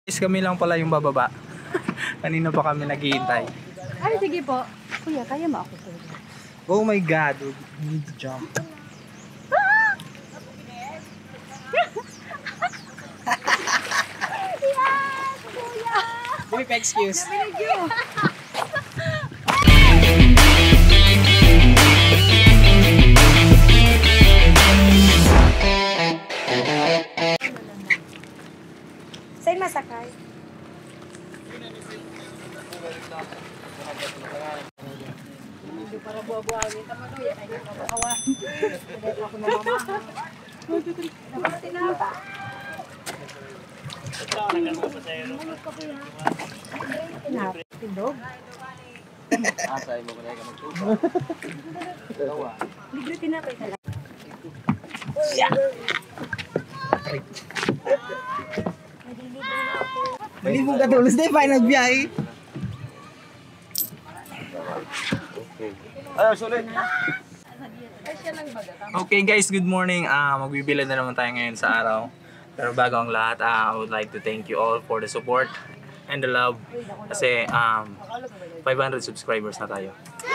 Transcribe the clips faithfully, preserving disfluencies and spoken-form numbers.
Is kami lang pala yung bababa. Kanina pa kami naghihintay. Ay, sige po. Kuya, kaya mo ako sir. Oh my God, we need to jump. Yes, kuya! Give me excuse. Thank you. Saan masakay? Hindi para buwa-buwagin tama no, yan ay mabakawan. Hindi ako namamaha. Dapat tinapa. Tinapa. Tindog? Asay mo pala ka magtupa. Libre tinapay ka lang. Malibog ka tulos na pa nagbiyahe. Ayaw, sulit. Okay guys, good morning. Uh, magbibilad na naman tayo ngayon sa araw. Pero bago ang lahat, uh, I would like to thank you all for the support and the love. Kasi um, five hundred subscribers na tayo.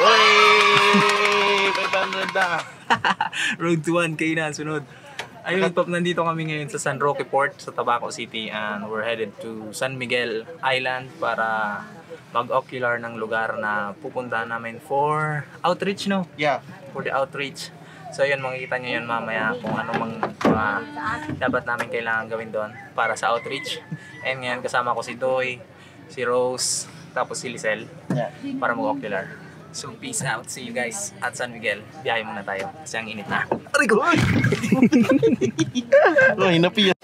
Oy! five hundred na! Road to one K na, sunod. Ayun, pop, nandito kami ngayon sa San Roque Port sa Tabaco City and we're headed to San Miguel Island para mag-ocular ng lugar na pupuntahan namin for outreach, no? Yeah. For the outreach. So yun, makikita nyo yun mamaya kung ano mang mga dapat namin kailangan gawin doon para sa outreach. And ngayon kasama ko si Doy, si Rose, tapos si Lisel para mag-ocular. So peace out, see you guys at San Miguel. Biyahe muna tayo kasi ang init na. Aray ko! Ay, napiyan.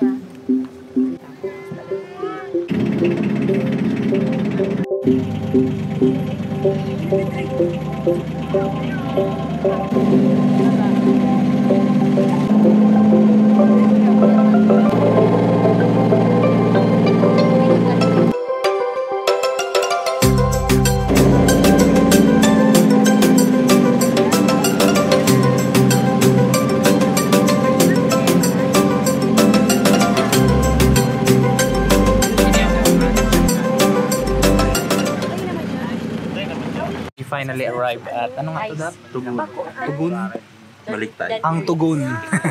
Finally arrived at ano nga to that? Tugun. Tugun? Baliktad. Ang Tugun.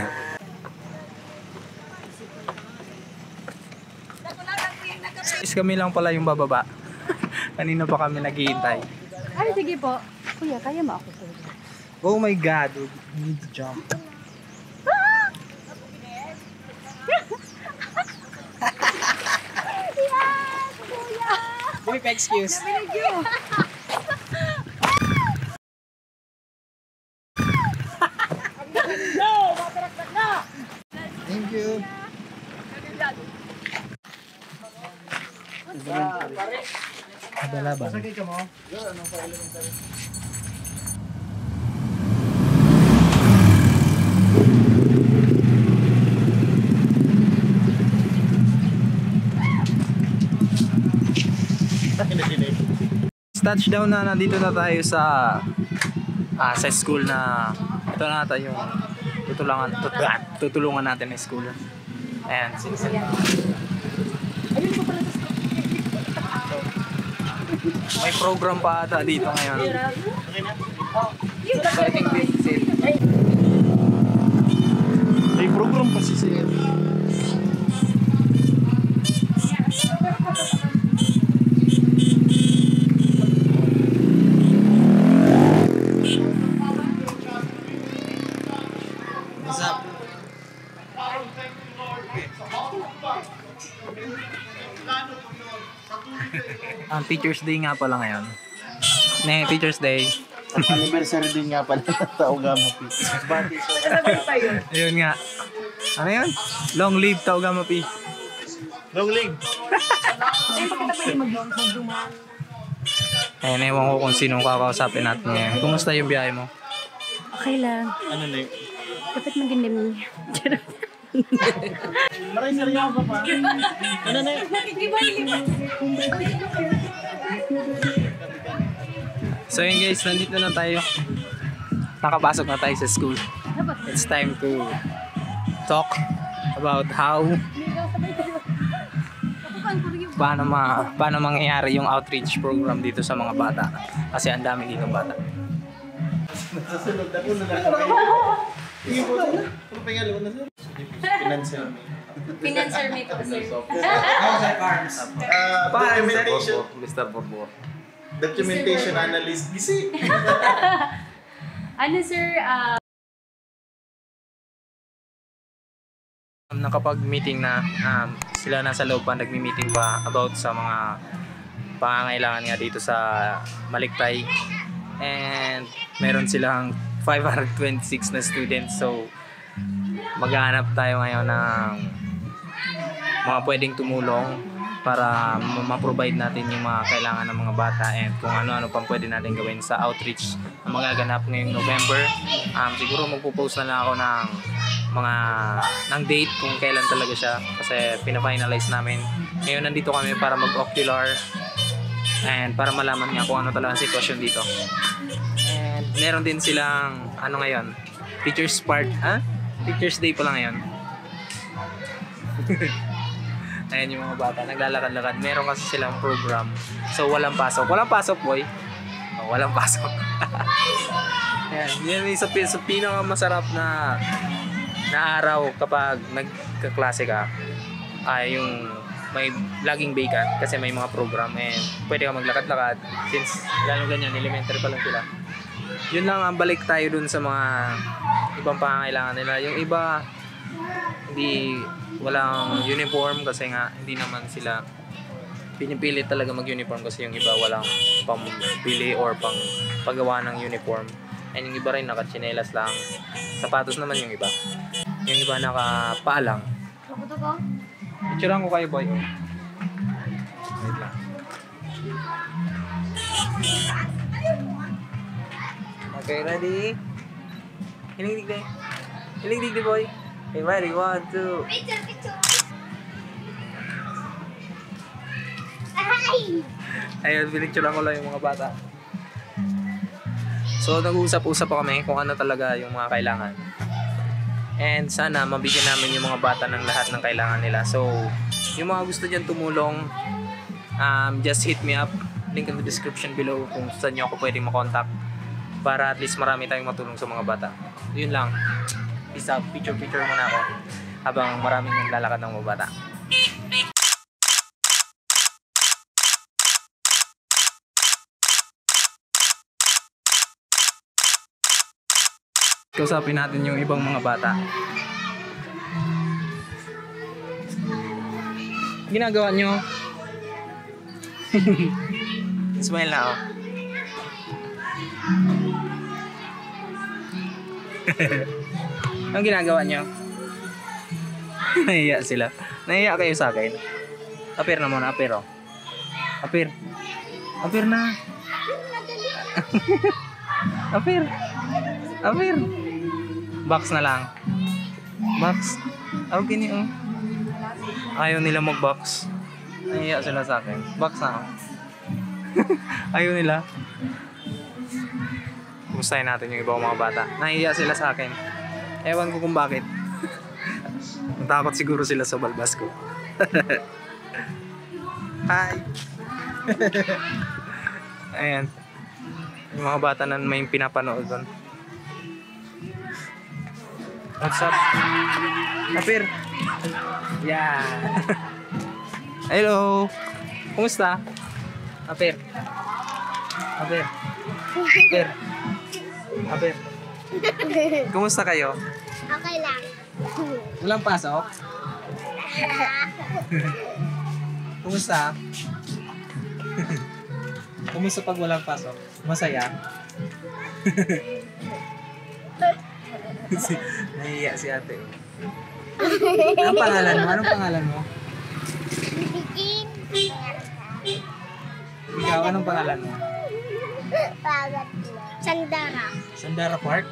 Is kami lang pala yung bababa. Kanina pa kami naghihintay. Ay, sige po. Kuya, kaya mo ako sir. Oh my God, we need to jump. Yes, kuya! Give me excuse. Thank you. Thank you. Adala ba? Touchdown na, nandito na tayo sa ah, sa school na ito na ata yung tutulungan, tut tutulungan natin na school. Ayan. May program pa ata dito ngayon. So I think this is it. May program pa si Sir. What's up? Ang Teacher's Day nga pala ngayon. Ne, Teacher's Day. Anniversary din nga pala ng Taogama P. Ayun nga. Ano yun? Long live Taogama P. Long leg. Ay, pakita pa yung mag-duman. Ayun, ewan ko kung sinong kakausapin natin ngayon. Kumusta yung biyahe mo? Okay lang. Ano na yun? Dapat magandam niya. Maray seryo ka pa. Ano na yun? So yun guys, nandito na tayo. Nakapasok na tayo sa school. It's time to talk about how paano, ma, paano mangyayari yung outreach program dito sa mga bata. Kasi ang dami dito bata. Nasusunod ako na lang. Sige po, sir. Ano pangalan mo na, sir? Financial. Financer me po, sir. Ah, documentation. mister Borbor. Documentation analyst. Gisi. Ano, sir? Ah, Nakapag-meeting na um, sila nasa loob pa, nagmi-meeting pa about sa mga pangangailangan nga dito sa Maliktay. And meron silang five hundred twenty-six na students. So maghahanap tayo ngayon ng mga pwedeng tumulong para ma- ma-provide natin yung mga kailangan ng mga bata and kung ano-ano pang pwede natin gawin sa outreach na magaganap ngayong November. Um, siguro magpo-post na lang ako ng mga ng date kung kailan talaga siya kasi pina-finalize namin. Ngayon nandito kami para mag-ocular and para malaman nga kung ano talaga ang sitwasyon dito. And meron din silang ano ngayon, Teachers Part, ah? Teachers Day pala ngayon. Ayan yung mga bata, naglalakad-lakad. Meron kasi silang program. So walang pasok. Walang pasok, boy. Oh, walang pasok. Ayan, yan yung isa sa pinakamasarap na na araw kapag nagkaklase ka ay yung may laging vacant kasi may mga program and pwede ka maglakad-lakad since lalo ganyan, elementary pa lang sila. Yun lang ang balik tayo dun sa mga ibang pangangailangan nila. Yung iba hindi walang uniform kasi nga hindi naman sila pinipilit talaga mag-uniform kasi yung iba walang pambili or pang paggawa ng uniform. And yung iba rin naka-tsinelas lang. Sapatos naman yung iba. Yung iba naka-paalang. kabuto ko? Picturean ko kayo, boy. Wait lang. Okay, ready? Hiling digdi. Hiling digdi, boy. Okay, ready? One, two. Picture, picture. Ay! Ayun, pinicturean ko lang yung mga bata. So, nag-uusap-usap pa kami kung ano talaga yung mga kailangan. And sana mabigyan namin yung mga bata ng lahat ng kailangan nila. So, yung mga gusto dyan tumulong, um, just hit me up. Link in the description below kung saan nyo ako pwedeng makontak para at least marami tayong matulong sa mga bata. Yun lang. Peace out. Picture-picture muna ako habang maraming naglalakad ng mga bata. Kausapin natin yung ibang mga bata. Ginagawa nyo? Smile na ako. Anong ginagawa nyo? Nahiya sila. Nahiya kayo sa akin. Apir na muna, apir oh. Apir. Apir na. Apir. Apir. Box na lang. Box. Okay niyo. Ayaw nila mag-box. Nahiya sila sa akin. Box na ako. Ayaw nila. Kumustahin natin yung ibang mga bata. Nahiya sila sa akin. Ewan ko kung bakit. Natakot siguro sila sa balbas ko. Hi! Ayan. Yung mga bata na may pinapanood doon. What's up? Apir! Yeah! Hello! Kumusta? Apir! Apir! Apir! Apir! Kumusta kayo? Okay lang. Walang pasok? Kumusta? Kumusta pag walang pasok? Masaya? si, nahiya si ate. Anong pangalan mo? Anong pangalan mo? Ikaw, anong pangalan mo? Sandara. Sandara Park?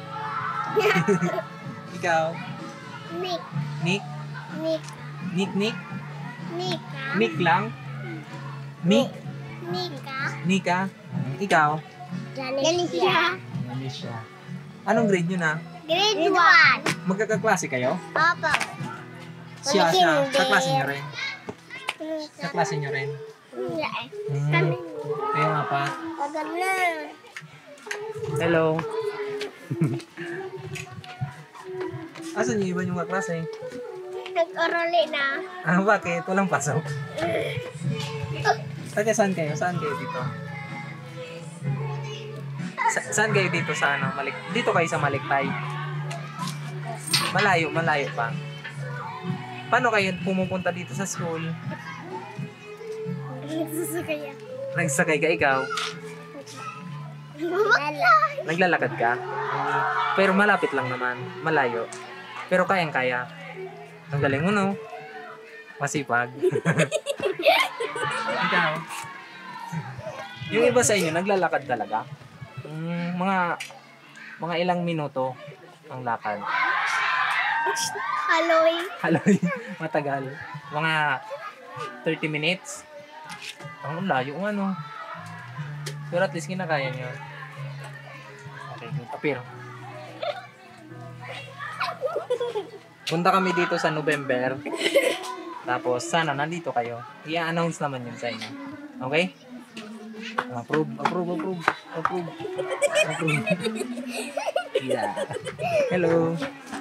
Ikaw? Nick. Nick? Nick. Nick, Nick? Nika. Nick lang? Nick? Nika. Nika? Ikaw? Galicia. Alicia. Anong grade nyo na? Grade one. Magkakaklase kayo? Opo. Siya, siya. Sa klase niyo rin? Sa klase nyo rin? Hindi eh. Hmm. Kayo nga pa. Tagal na. Hello. Asan yung iba yung kaklase? Nag-orali na. Ah, bakit? Walang pasok. Taga saan kayo? Saan kayo dito? Sa saan kayo dito sa ano? Malik dito kayo sa Maliktay? Malayo, malayo pa. Paano kayo pumupunta dito sa school? Nagsusukay ako. Nagsakay ka ikaw? Wala. Naglalakad ka? Pero malapit lang naman. Malayo. Pero kayang-kaya. Ang galing mo, no? Masipag. Ikaw? Yung iba sa inyo, naglalakad talaga? Mm, mga mga ilang minuto ang lakad. Haloy. Haloy, matagal. Mga thirty minutes. Ang layo ng ano. Pero at least kinakaya nyo. Okay, pero punta kami dito sa November. Tapos sana nandito kayo. I-announce naman yun sa inyo. Okay? Approve, approve, approve, approve, approve. Yeah. Hello.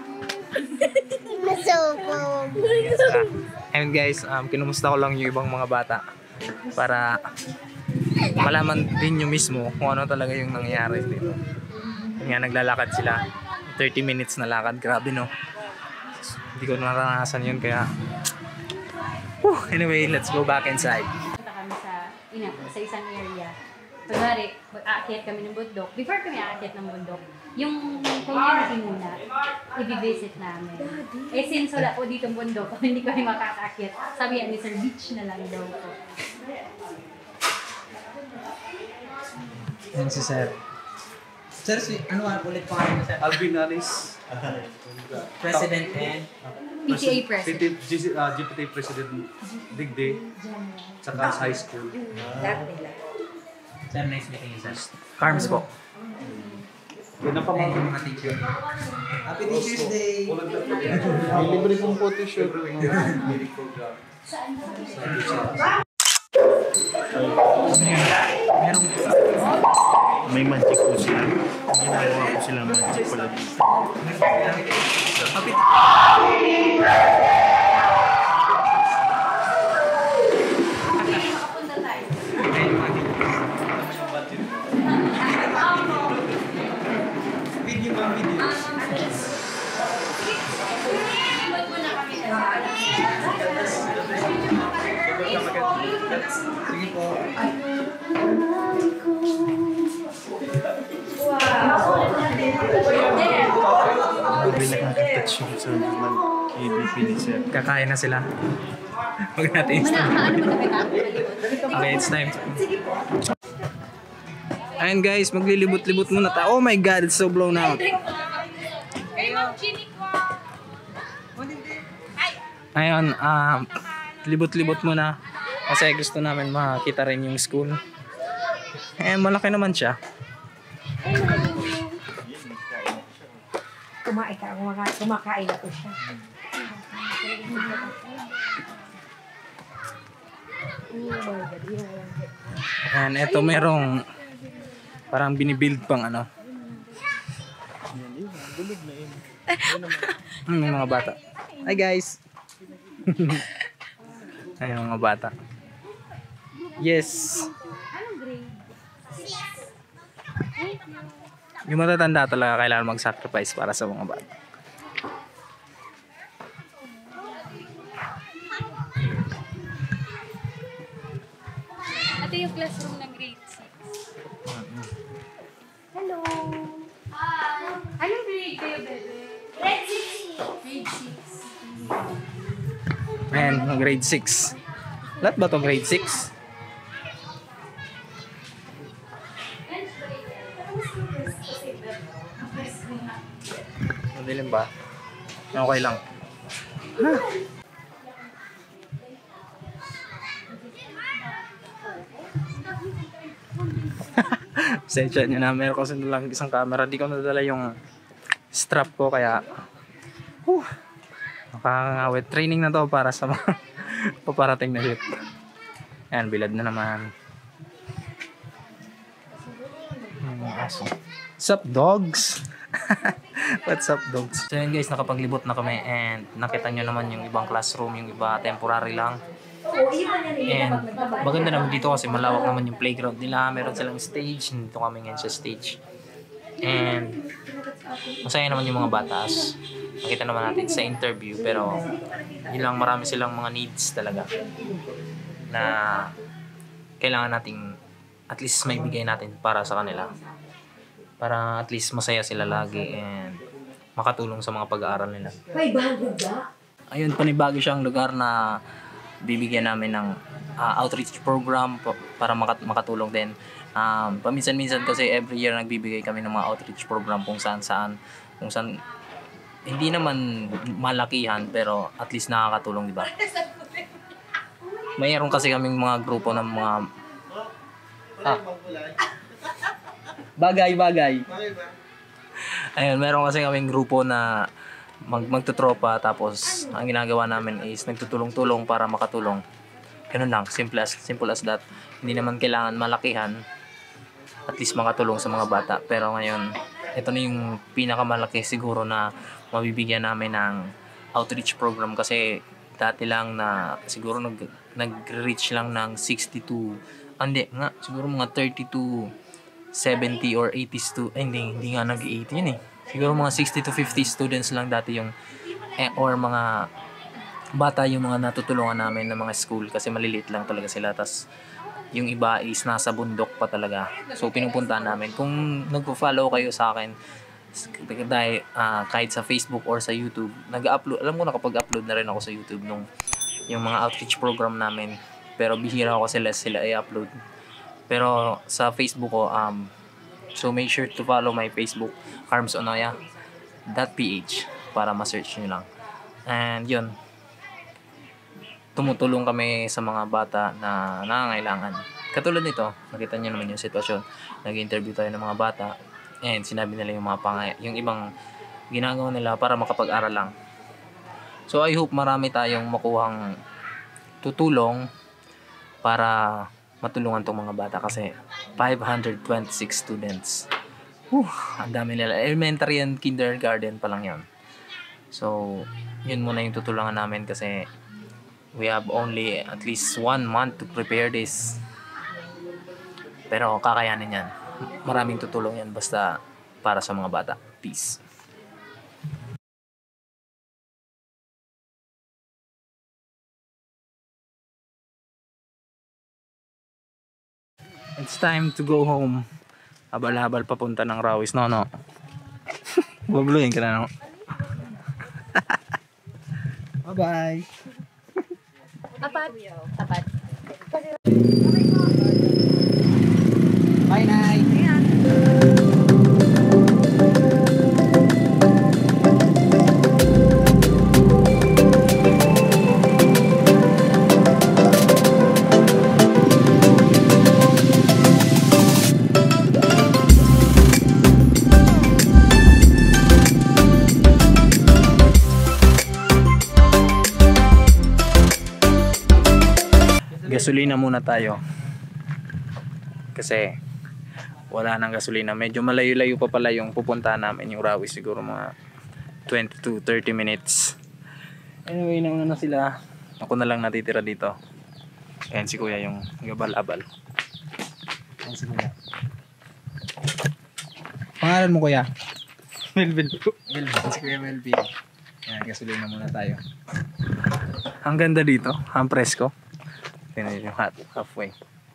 Nasubog. Yes, ah. And guys, um, kinumusta ko lang yung ibang mga bata para malaman din nyo mismo kung ano talaga yung nangyayari dito. Kaya naglalakad sila. thirty minutes na lakad. Grabe, no? Hindi ko naranasan yun kaya... Whew. Anyway, let's go back inside. Punta kami sa, ina, sa isang area. Kunwari, mag-aakyat kami ng bundok. Before kami aakyat ng bundok, yung community muna, i-visit namin. Eh since wala po dito bundok, hindi kami makakaakyat, sabi yan ni Sir, beach na lang daw po. Yan si Sir. Sir, si, ano nga ulit pa kayo, Sir? Alvin Anis. President and... P T A president. G C, uh, G P T President Digday. Saka sa high school. Sir, nice meeting you, Sir. Carms po. Yun ang pamangkin. Thank you, mga teacher. Happy Teacher's Day! May libre pong po t-shirt. Merong... May magic po sila. Ginagawa ko sila magic pala dito. Happy... Makapunta tayo. Video ba? Video? Iwan mo na kami sa Sige po. May nakakatouch yung sa ng K D P ni Sir. Kakain na sila. Huwag natin Mana, i-stop. ano mo na kita? Okay, it's time. Ayun guys, maglilibot-libot muna tayo. Oh my God, it's so blown out. Ayun, um, libot-libot muna. Kasi gusto namin makita rin yung school. Eh, malaki naman siya. Kumain ka. Kumakain, kumakain ako siya. And eto merong parang binibuild pang ano. Hmm, may mga bata. Hi guys. Ayun mga bata. Yes. Yung matatanda talaga kailangan mag-sacrifice para sa mga bata. Ito yung classroom ng grade six. Hello. Anong grade kayo, bebe? Grade six. Grade six. Ayan, grade six. Lahat ba itong grade six? Madilim ba? Okay lang. Sensya nyo na, meron kasi lang isang camera. Di ko nadala yung strap ko kaya uh, nakakangawit. Training na to para sa mga Paparating na shit. Ayan, bilad na naman. Yung aso. What's up, dogs? What's up, dogs? So yun guys, nakapaglibot na kami and nakita nyo naman yung ibang classroom, yung iba temporary lang. And maganda naman dito kasi malawak naman yung playground nila. Meron silang stage. Dito kami ngayon sa stage. And masaya naman yung mga batas. Nakita naman natin sa interview. Pero yun lang, marami silang mga needs talaga na kailangan nating at least may bigay natin para sa kanila. Para at least masaya sila lagi and makatulong sa mga pag-aaral nila. Ayun, panibago siyang lugar na bibigyan namin ng uh, outreach program para makat makatulong din. Um, paminsan-minsan kasi every year nagbibigay kami ng mga outreach program kung saan-saan. Kung saan, hindi naman malakihan pero at least nakakatulong, di ba? Mayroon kasi kaming mga grupo ng mga ah, bagay-bagay. Ayun, meron kasi kaming grupo na mag magtutropa tapos ang ginagawa namin is nagtutulong-tulong para makatulong. Ganun lang, simple as simple as that. Hindi naman kailangan malakihan, at least makatulong sa mga bata. Pero ngayon, ito na yung pinakamalaki siguro na mabibigyan namin ng outreach program kasi dati lang na siguro nag nag-reach lang ng sixty to hindi nga siguro mga thirty to seventy or eighty to eh, hindi hindi nga nag-eighty yun eh. Siguro mga sixty to fifty students lang dati yung eh, or mga bata yung mga natutulungan namin ng mga school kasi maliliit lang talaga sila. Tas yung iba is nasa bundok pa talaga. So pinupuntahan namin. Kung nagpo-follow kayo sa akin dahil uh, kahit sa Facebook or sa YouTube, nag-upload, alam ko nakapag-upload na rin ako sa YouTube nung yung mga outreach program namin. Pero bihira ko kasi less sila i-upload. Pero sa Facebook ko, um, so make sure to follow my Facebook, carms onoya dot p h para ma-search nyo lang. And yun, tumutulong kami sa mga bata na nangangailangan. Katulad nito, nakita nyo naman yung sitwasyon. Nag-interview tayo ng mga bata and sinabi nila yung mga pangay, yung ibang ginagawa nila para makapag-aral lang. So I hope marami tayong makuhang tutulong para matulungan tong mga bata kasi five hundred twenty-six students. Whew, ang dami nila. Elementary and kindergarten pa lang yan. So, yun muna yung tutulungan namin kasi we have only at least one month to prepare this. Pero kakayanin yan. Maraming tutulong yan basta para sa mga bata. Peace. It's time to go home. Habal-habal papunta ng Rawis. No, no. Babluin ka na, no? Bye-bye. Tapat. Tapat. Bye, Nay. Gasolina muna tayo kasi wala nang gasolina. Medyo malayo-layo pa pala yung pupuntahan namin, yung Rawis, siguro mga twenty to thirty minutes. Anyway, nauna na sila, ako na lang natitira dito. Ayan si kuya yung gabal-abal. Ayan si kuya. Pangalan mo, kuya? Melvin. Melvin, si kuya Melvin. Ayan, gasolina muna tayo. Ang ganda dito, ang presko. Tingnan yung hot, halfway.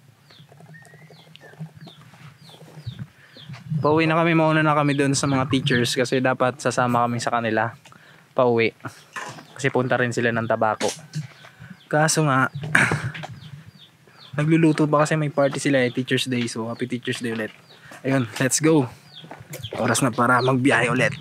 Pauwi na kami, mauna na kami doon sa mga teachers kasi dapat sasama kami sa kanila pauwi. Kasi punta rin sila ng tabako. Kaso nga, nagluluto pa kasi may party sila eh, Teachers Day. So happy Teachers Day ulit. Ayun, let's go. Oras na para magbiyahe ulit.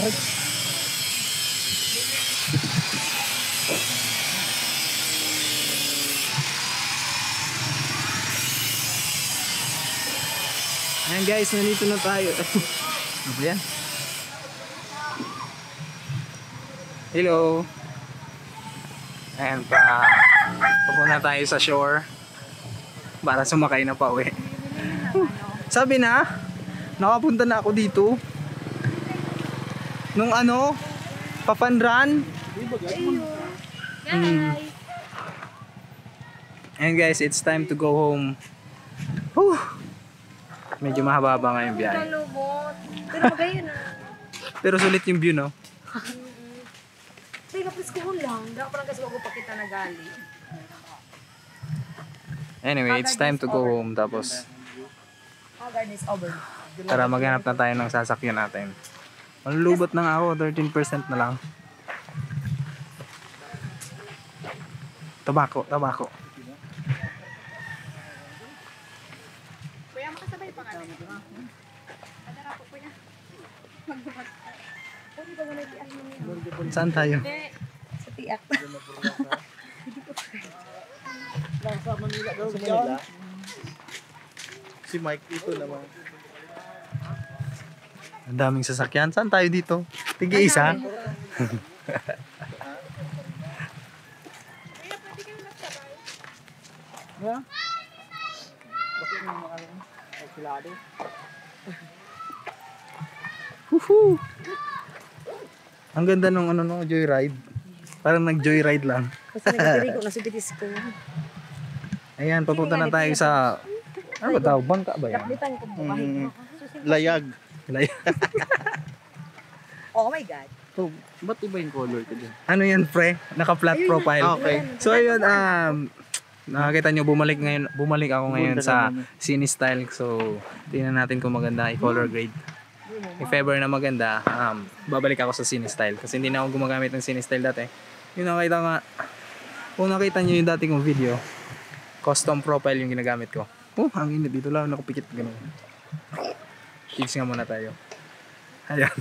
Ayan guys, nandito na tayo. Ano ba yan? Hello. Ayan pa. Pupunta tayo sa shore para sumakay na pa uwi. Sabi na, nakapunta na ako dito. Nung ano, Papanran. Mm. Ayan guys, it's time to go home. Whew. Medyo mahaba-haba nga yung biyahe. Nalubot. Pero magayon na. Pero sulit yung view, no? Hindi, kapis ko lang. Hindi ako lang kasi wag ko pakita na gali. Anyway, it's time to go home. Tapos, Haggard is over. tara maghanap na tayo ng sasakyan natin. Malulubot na nga ako, thirteen percent na lang. Tabako, tabako. Kuya, makasabay pa nga. Adara po, kuya. Magbuhat. Pwede ba ganun tiyak mo niya? Saan tayo? Sa tiyak. Nasa Manila daw. Sa Manila? Si Mike ito naman. Ang daming sasakyan. Saan tayo dito? Tigi isa? Yeah? Bakit mo mga ano? Silado? Woohoo! Ang ganda nung ano no, joyride. Parang nag-joyride lang. Kasi nagkatiri ko na subitis ko. Ayan, papunta na tayo sa... Ano ba tawag? Bangka ba yan? Kaplitan ko po. Mm, layag. Oh my God. Oh, ba't iba yung color ko dyan? Ano yan, pre? Naka-flat profile. Okay. So ayun, um, nakakita nyo, bumalik ngayon, bumalik ako ngayon sa Cine Style. So, tingnan natin kung maganda i-color grade. If ever na maganda, um, babalik ako sa Cine Style. Kasi hindi na ako gumagamit ng Cine Style dati. Yung nakita nga, kung nakita nyo yung dati kong video, custom profile yung ginagamit ko. Oh, ang init dito lang, nakapikit gano'n. Cheers nga muna tayo. Ayan.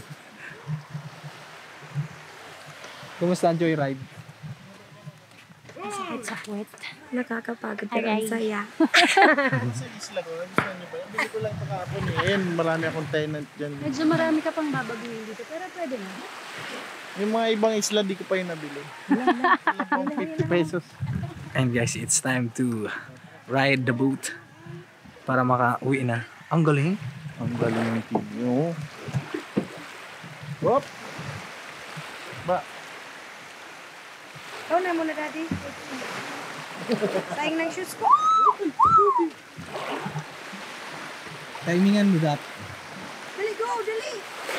Kumusta ang joyride? Sakit sa puwet. Nakakapagod pero ang saya. Sa isla ko, gusto nyo ba? Hindi ko lang pakapon eh. Marami akong tenant dyan. Medyo marami ka pang babaguhin dito, pero pwede na. Yung mga ibang isla, di ko pa yung nabili. Wala pang fifty pesos. And guys, it's time to ride the boat para maka-uwi na. Ang galing. Ang galing ng T V. Oo. Whoop! Ba? Ikaw na muna, Daddy. Sayang ng shoes ko. Timingan mo that. Dali, go, dali.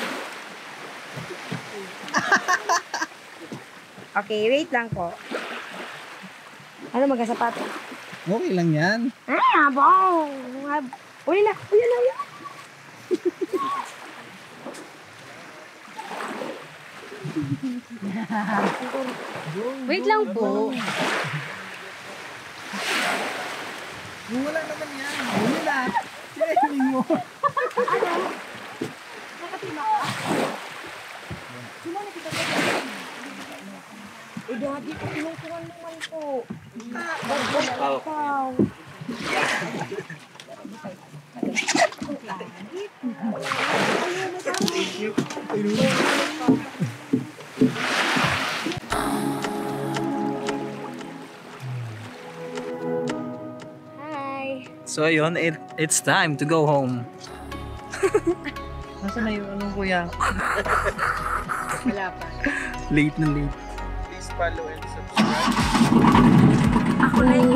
Okay, wait lang po. Ano magkasapato? Okay lang yan. Ah, wow. Uli na, uli na, uli na. Wait lang po. Wala naman yan. Wala na. Tinig mo. Nakatima ka? Sumana kita ka dyan. Eh, Daddy, kung inutuhan naman po. Ah, bago ikaw. Hi. So ayun, it, it's time to go home. Nasaan na yung anong kuya? Wala pa. Late na late. Please follow and subscribe. Ako na yung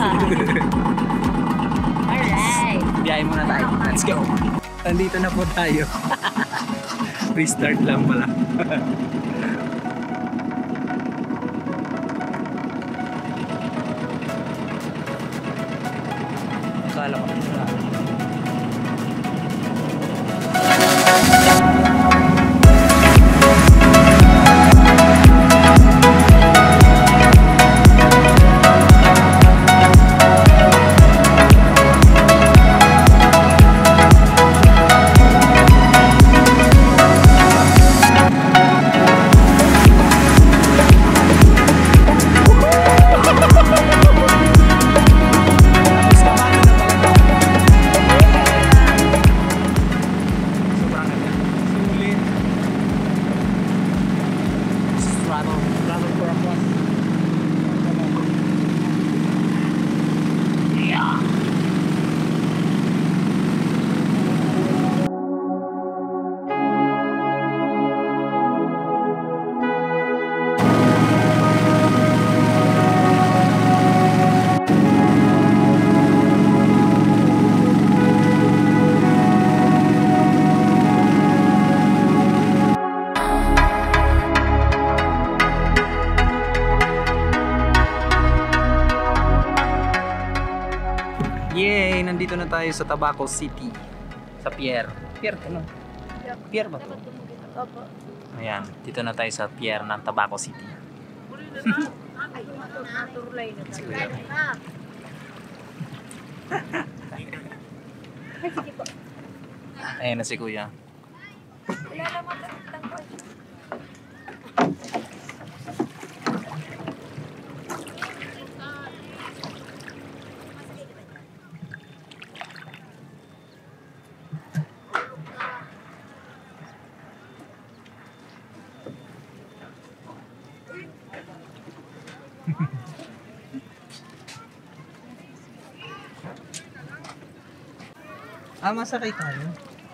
Alright. Biyahe muna tayo. Let's go. Nandito na po tayo. Restart lang pala. Akala ko na. Okay, nandito na tayo sa Tabaco City. Sa Pier. Pier, ano? Pier ba to? Opo. Ayan, dito na tayo sa Pier ng Tabaco City. Ay, naturlay na. Si Kuya. Ay, sige po. Ayan na si Kuya. Wala naman lang tangkol. Ah, masakay tayo.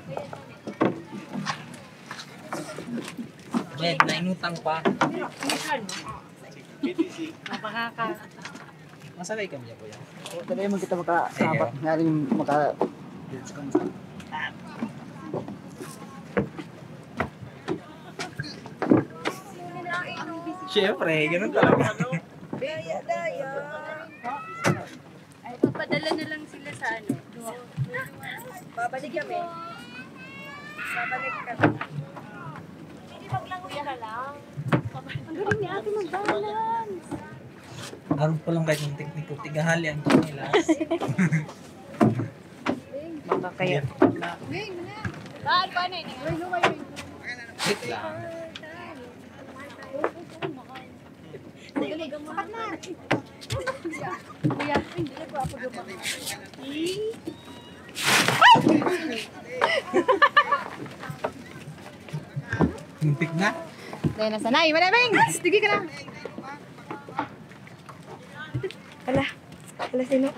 Bed, nainutang pa. Napakaka. Masakay kami yan, Kuya. Dali mo kita maka-apat. Nga rin maka... Siyempre, ganun talaga. Daya, daya. Ay, papadala na lang sila sa ano. Babalik kami. Babalik kami. Hindi maglangoy ka lang. Ang galing ni ate mag-balance. Aron pa lang kahit yung tekniko, tigahali ang kanilas. Makakaya. Baan pa na yun? Wait lang. Kuya, hindi na po ako gumawa. Muntik na. Dahil na sanay. Maraming! Sige ka na. Ala. Ala sino?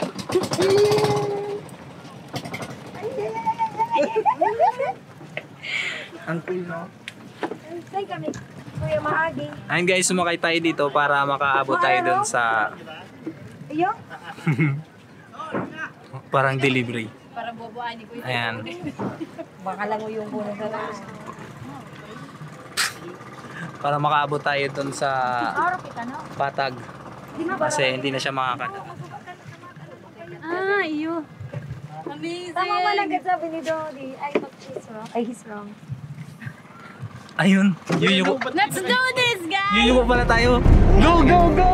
Ang cool, no? Say kami. Kuya Maagi. Ayun guys, sumakay tayo dito para makaabot tayo dun sa Iyo? parang delivery. Para bubuan ni Kuya. Ayan. Baka lang yung puno sa lang. Para makaabot tayo dun sa Araw kita no? Patag. Kasi hindi na siya makakadaan. Ah, iyo. Amazing. Tama ba lang sabi ni Dodi? I thought he's wrong. Ay, he's wrong. Ayun, yuyuko. Let's do this, guys! Yuyuko pala tayo. Go, go, go!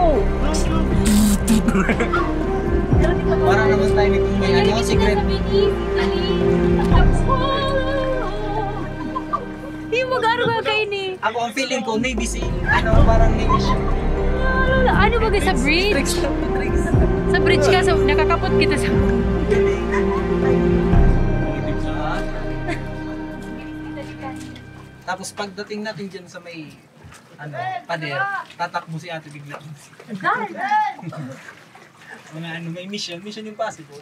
Parang naman tayo ni Kung may ano, secret. Hindi mo gano'n ka kayo ni. Ako ang feeling ko, Navy SEAL. Ano, parang Navy SEAL. Ano ba sa bridge? Tricks lang po, tricks. Sa bridge ka, so nakakapot kita sa... Tapos pagdating natin dyan sa may ano, pader, tatakbo si ate bigla. Mga ano, may mission, mission impossible.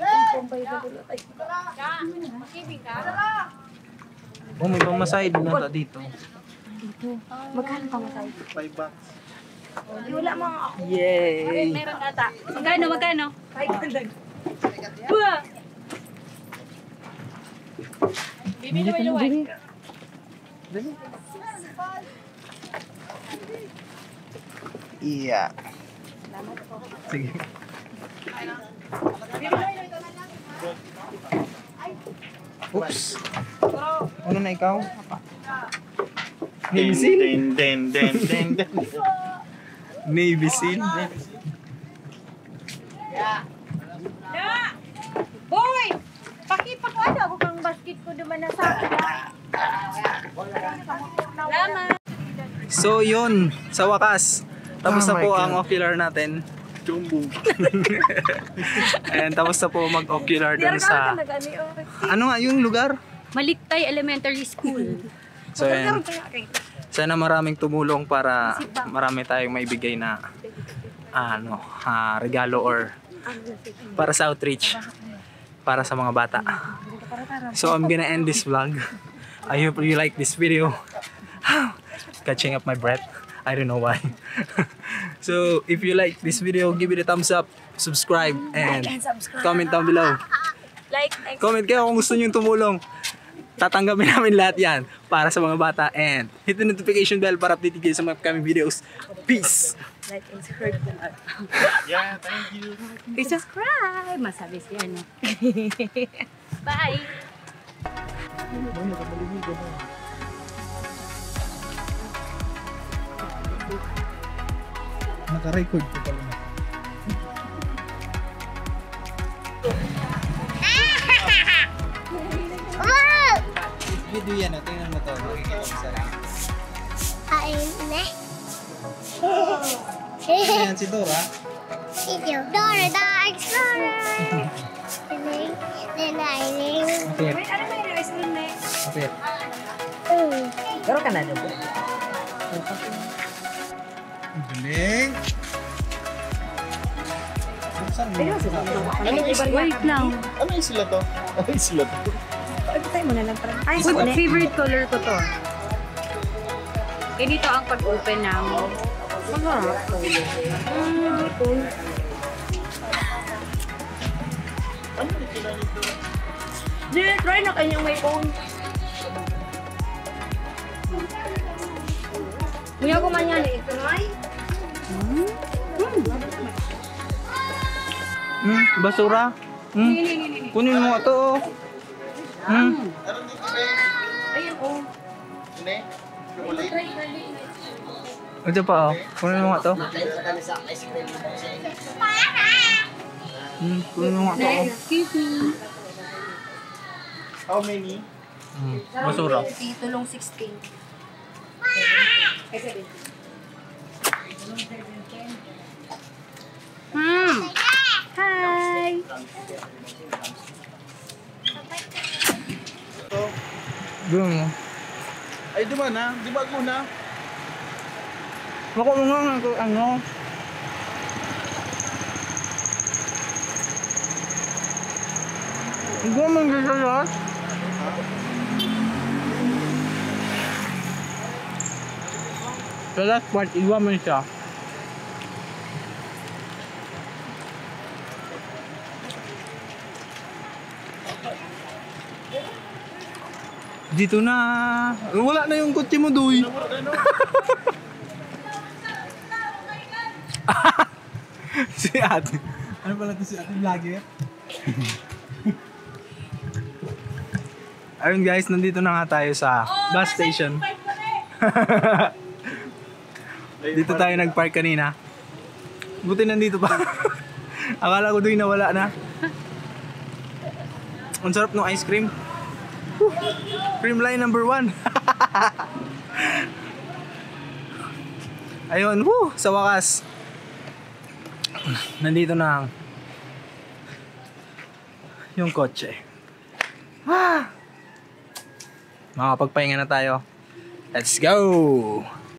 Oh, may pamasahe din na dito. Magkano pa masay? Five bucks. Wala mga ako. Yay! Meron ata. Magkano, magkano? Ay, gandag. Buwa! Bibi na may luwan. Iya. Sige. Oops. Ano na ikaw? Navy SEAL? Den, den, den, den, den. Navy SEAL? Boy! Pakipak ano ako kang basket ko naman na sa akin. Salamat! So yun, sa wakas, tapos na po ang ocular natin. Jumbo. Ayan, tapos na po mag-ocular dun sa... Ano nga yung lugar? Maliktay Elementary School. So ayan, sana maraming tumulong para marami tayong maibigay na ano, ah, regalo or para sa outreach para sa mga bata. So I'm gonna end this vlog. I hope you like this video. Catching up my breath. I don't know why. So if you like this video, give it a thumbs up, subscribe, and comment down below. Like, like, Comment kayo kung gusto nyo tumulong. Tatanggapin namin lahat yan para sa mga bata. And hit the notification bell para update kayo sa mga upcoming videos. Peace! like and subscribe na. Yeah, thank you. I-subscribe! Masabi siya, no? Bye! Naka-record ko pala na. Video yan, tingnan mo to. Makikita mo sa rin. Ayan si Dora. Dora the Explorer. Apir. Wait, ano ba yung ice cream na eh? Apir. Pero ka na doon. Ang galing. Saan mo? Ano Wait lang. Ano yung sila to? Ano yung sila to? Pagkatay mo na lang parang. Ay, What sa favorite color ko to? Eh, dito ang pag-open ng... Masarap. Mm, dito. Di, try na kanyang may phone. Kuya ko man yan eh. Ito na ay. Hmm, basura. Hmm, kunin mo ito. Oh. Hmm. Ayun oh. Hindi? Ito pa oh. Kunin mo nga ito. Hmm, kunin mo nga ito. Oh. Excuse me. How many? Hmm, basura. Tulong sixteen. Hmm. Hi! Ito. Gawin mo. Ay, di ba na? Di ba ako na? Bako mo nga nga kung ano. Hindi mo man gisa yan. Sa last part, iwa man siya. Dito na. Wala na yung kotse mo, Doy. Si ate. Ano pala ito si ate vlogger? Ayun guys, nandito na nga tayo sa bus station. Dito tayo nag-park kanina. Buti nandito pa. Akala ko doon nawala na. Ang sarap ng ice cream. Whew. Cream line number one. Ayun, woo, sa wakas. Nandito na ang yung kotse. Ah! Makapagpahinga na tayo. Let's go!